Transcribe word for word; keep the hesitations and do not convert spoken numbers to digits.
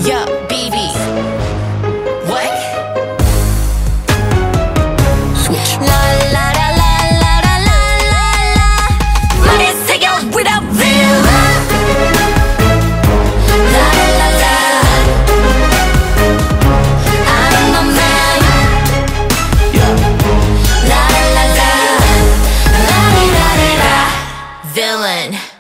Yo, baby. What? Switch. La la la la la la la la la. Money take it without villain. La la la. I'm a man. Yeah. La la la. La la la la. Villain.